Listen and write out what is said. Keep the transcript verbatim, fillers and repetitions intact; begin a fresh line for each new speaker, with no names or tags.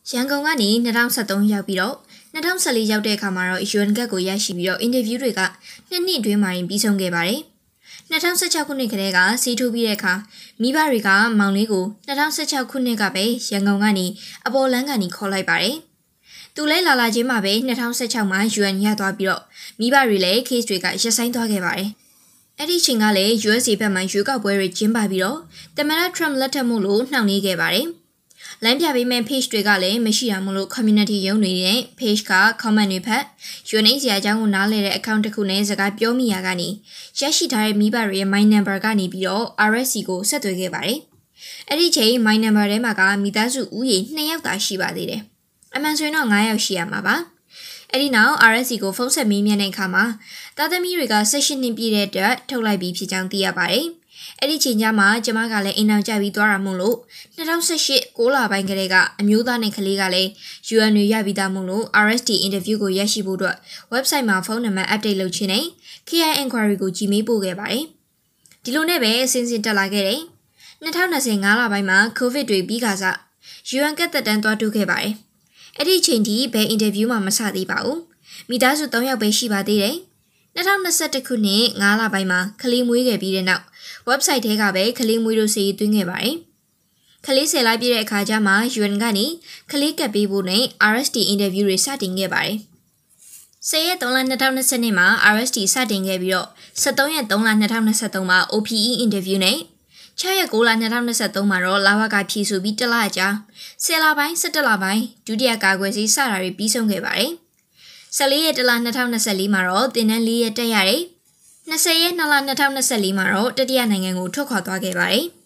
ရန်ကုန်ကနေ၂၀၁၃ရောက်ပြီးတော့၂၀၁၄ရောက်တဲ့အခါမှာတော့ ယူအန် ကတ်ကိုရရှိပြီးတော့ interview တွေကနှစ်နှစ်အတွင်းမှာပြီးဆုံးခဲ့ပါတယ်။၂၀၁၆ခုနှစ်ကတည်းကစီးထိုးပြီးတဲ့အခါမိဘတွေကမောင်လေးကို၂၀၁၆ခုနှစ်ကပဲရန်ကုန်ကနေအပေါ်လန်းကနေခေါ်လိုက်ပါတယ်။သူလည်းလာလာချင်းမှာပဲ၂၀၁၆မှာ ယူအန် ရသွားပြီးတော့မိဘတွေလည်း case တွေကရပ်ဆိုင်းသွားခဲ့ပါတယ်။အဲ့ဒီချိန်ကလည်း ယူအက်စ်အေ ဘက်မှရွေးကောက်ပွဲတွေကျင်းပပြီးတော့သမ္မတ Trump လက်ထက်မို့လို့နှောင့်နှေးခဲ့ပါတယ်။လမ်းပြပေးမဲ့ page တွေကလည်းမရှိတာမို့လို့ community ရုံးတွေနဲ့ page က comment တွေဖတ် ယူအန် အကြောင်းကိုနားလည်တဲ့ account တစ်ခုနဲ့စကားပြောမိရကနေရရှိထားတဲ့မိဘတွေရဲ့ my number ကနေပြီးတော့ အာရ် အက်စ် စီ ကိုဆက်သွယ်ခဲ့ပါတယ်။အဲ့ဒီချိန် my number ထဲမှာကမိသားစုဦးရေနှစ်ယောက်သာရှိပါသေးတယ်။အမှန်ဆိုရင်တော့ငါးယောက်ရှိရမှာပါ။အဲ့ဒီနောက် အာရ် အက်စ် စီ ကိုဖုန်းဆက်မေးမြန်းတဲ့အခါမှာသားသမီးတွေက၁၈နှစ်ပြည့်တဲ့အတွက်ထုတ်လိုက်ပြီးဖြစ်ကြောင်းသိရပါတယ်။အဲ့ဒီချိန်ကျမှကျမကလည်းအိမ်အောင်ကြပြီးသွားတာမို့လို့၂၀၁၈ကိုလပိုင်းကလေးကအမျိုးသားနဲ့ကလေးကလည်း ယူအန် တွေရပြီးသားမို့လို့ အာရ် အက်စ် တီ interview ကိုရရှိဖို့အတွက် website မှာဖုန်းနံပါတ် update လုပ်ခြင်းနဲ့ ကေ အိုင် inquiry ကို Gmail ပို့ခဲ့ပါတယ်။ဒီလိုနဲ့ပဲအစဉ်စဉ်တက်လာခဲ့တယ်။၂၀၂၀ငါးလပိုင်းမှာ COVID တွေပြီးခါစ ယူအန် ကတ်သက်တမ်းသွားတိုးခဲ့ပါတယ်။အဲ့ဒီချိန်ထိဘယ် interview မှမစသေးပါဘူး။မိသားစု၃ယောက်ပဲရှိပါသေးတယ်။၂၀၂၁ခုနှစ်ငါးလပိုင်းမှာကလေးမွေးခဲ့ပြီးတဲ့နောက် website ထဲကပဲကလေးမွေးလို့စီးသွင်းခဲ့ပါတယ်။ကလေးဆယ်လိုက်ပြည့်တဲ့အခါကျမှ ယူအန် ကနေကလေးကပ်ပေးဖို့နဲ့ အာရ် အက်စ် တီ interview တွေစတင်ခဲ့ပါတယ်။၁၀ရက်၃လ၂၀၂၂မှာ အာရ် အက်စ် တီ စတင်ခဲ့ပြီးတော့၁၃ရက်၃လ၂၀၂၃မှာ အို ပီ အီ interview နဲ့၆ရက်၉လ၂၀၂၃မှာတော့လာဝကဖြည့်ဆိုပြီးတစ်လကြာ၁၀လပိုင်း၁၁လပိုင်းဒုတိယကာကွယ်ဆေးစတာတွေပြီးဆုံးခဲ့ပါတယ်။၁၄ရက်တလ၂၀၂၄မှာတော့တင်နန်း၄ရက်တက်ရတယ်။၂၀ရက်၂လ၂၀၂၄မှာတော့တတိယနိုင်ငံကိုထွက်ခွာသွားခဲ့ပါတယ်။